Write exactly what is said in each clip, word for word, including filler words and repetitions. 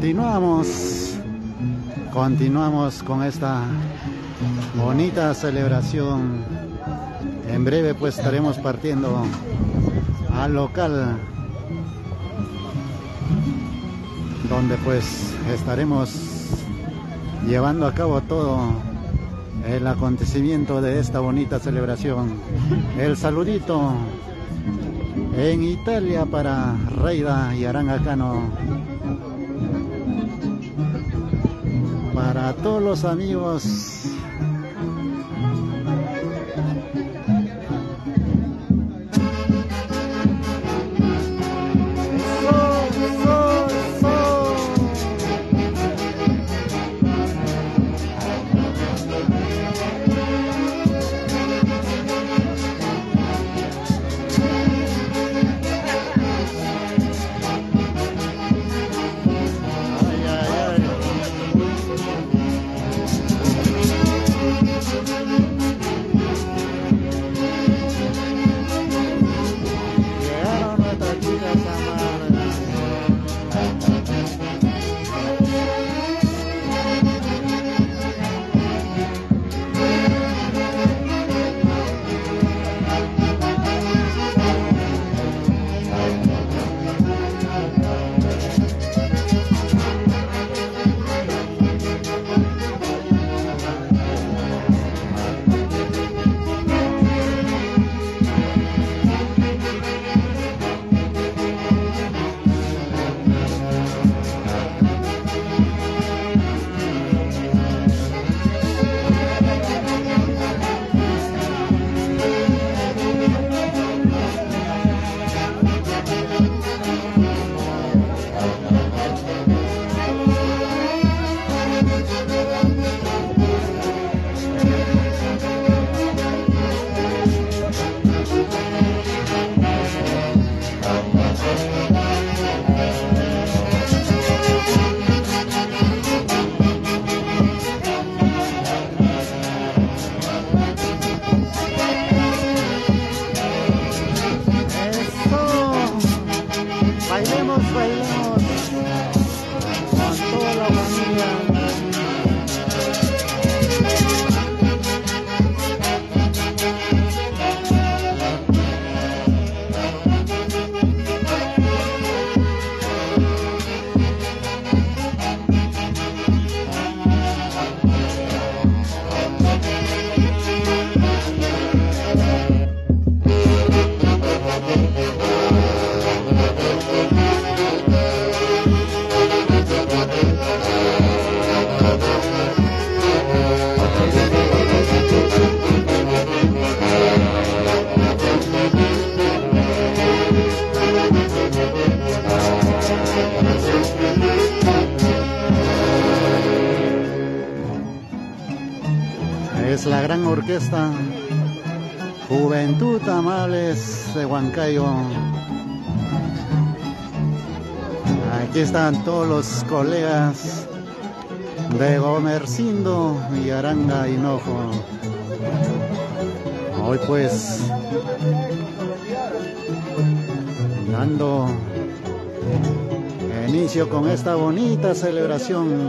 Continuamos, continuamos con esta bonita celebración. En breve pues estaremos partiendo al local, donde pues estaremos llevando a cabo todo el acontecimiento de esta bonita celebración. El saludito en Italia para Reida y Aranga Cano, para todos los amigos. Es la gran orquesta Juventud Amables de Huancayo. Aquí están todos los colegas de Gomercindo y Aranga Hinojo. Hoy pues dando inicio con esta bonita celebración.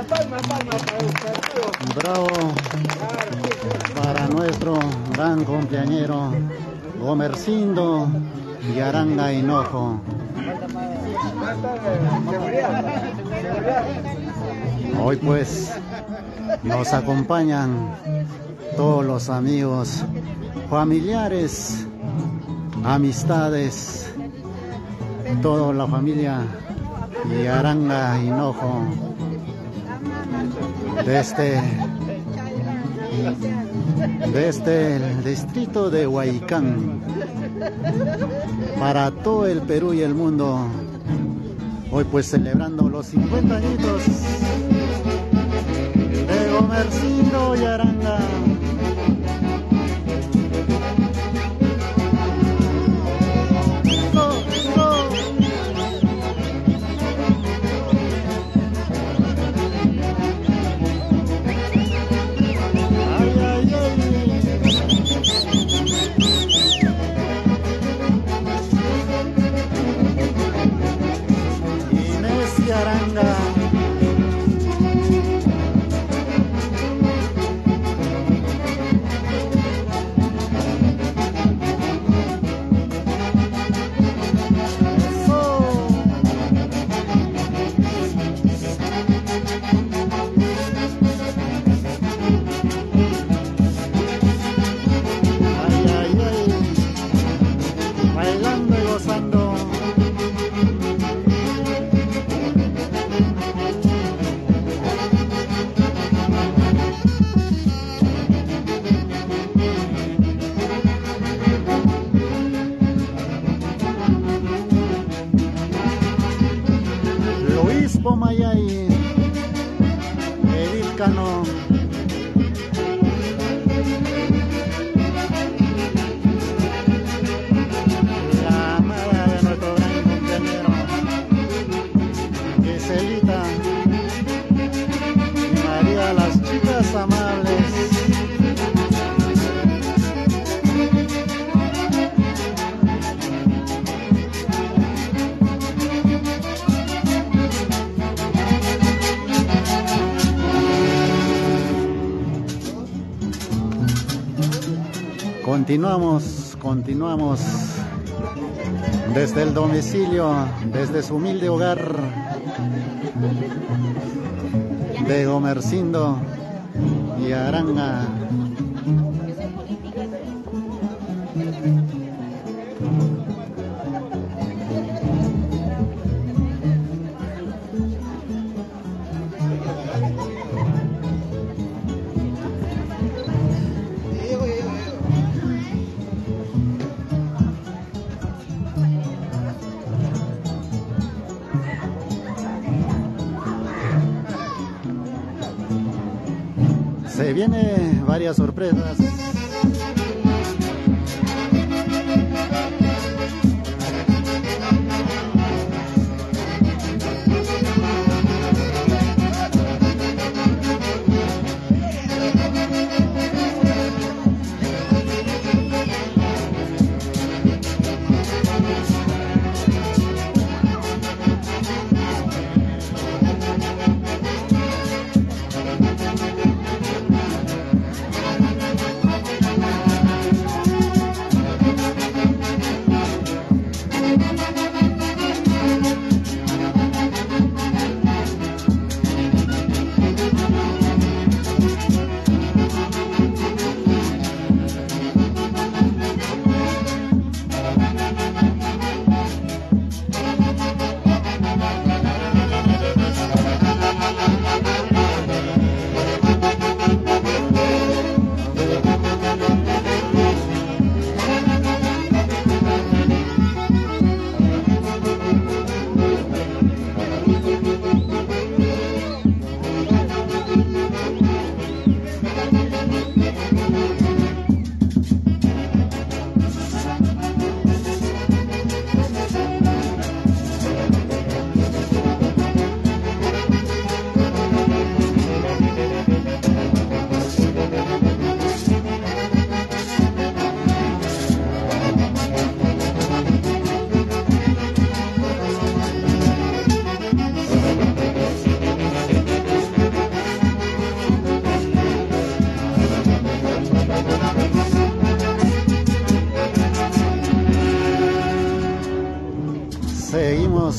Bravo para nuestro gran cumpleañero Gomercindo y Aranga Hinojo. Hoy pues nos acompañan todos los amigos, familiares, amistades, toda la familia y Aranga Hinojo de este, de este distrito de Huaycán, para todo el Perú y el mundo. Hoy pues celebrando los cincuenta añitos de Gomercindo y Aranga. Aranga. Ay, ay, ay. Bailando y gozando. Pomayay, Edil Cano, la amada de nuestro gran compañero, Giselita y María, las chicas amables. Continuamos, continuamos desde el domicilio, desde su humilde hogar de Gomercindo y Aranga. Se viene varias sorpresas.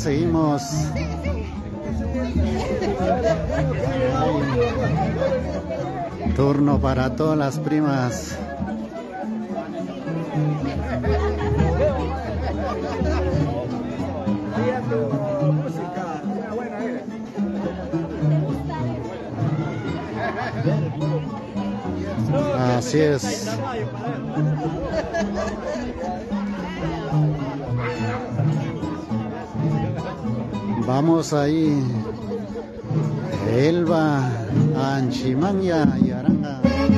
seguimos. Turno para todas las primas. Así es. Vamos ahí. Elba, Anchimania y Aranga.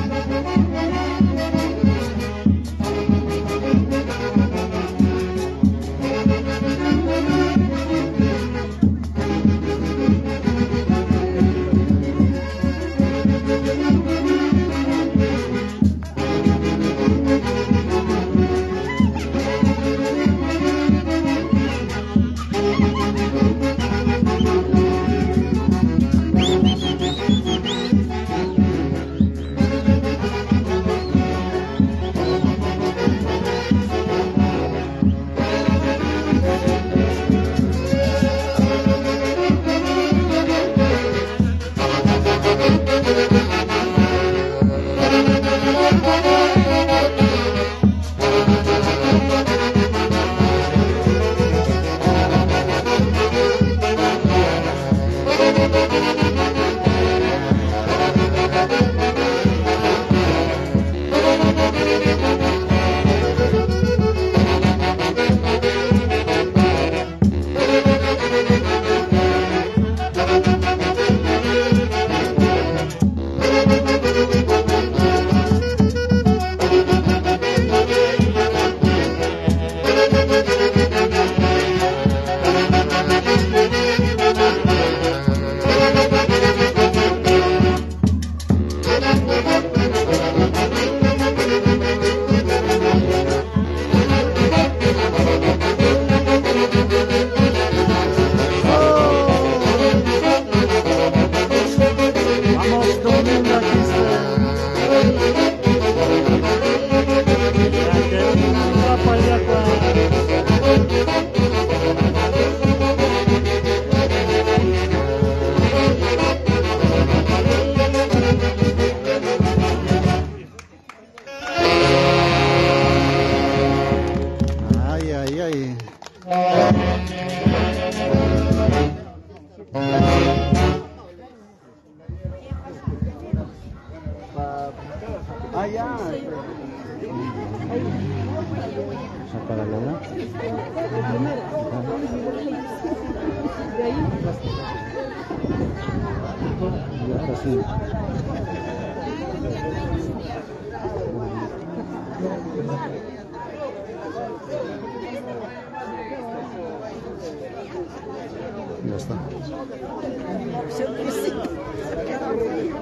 Ah, ya. Para lograr. Y ahora sí. Ya está.